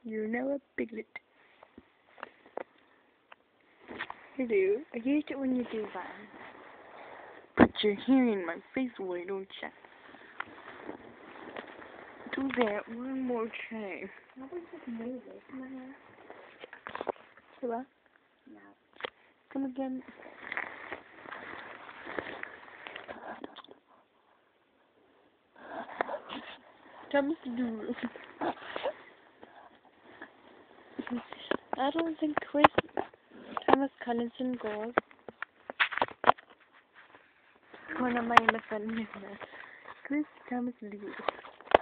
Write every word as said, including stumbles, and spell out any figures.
You're now a piglet. Hello. I hate it when you do that. Put your hair in my face, why don't you? Do that one more time. I was just nervous, my hair. Say what? No. Come again. Thomas Doodle. I don't think Chris Thomas Collinson goes. One of my elephant. Chris Thomas Doodle.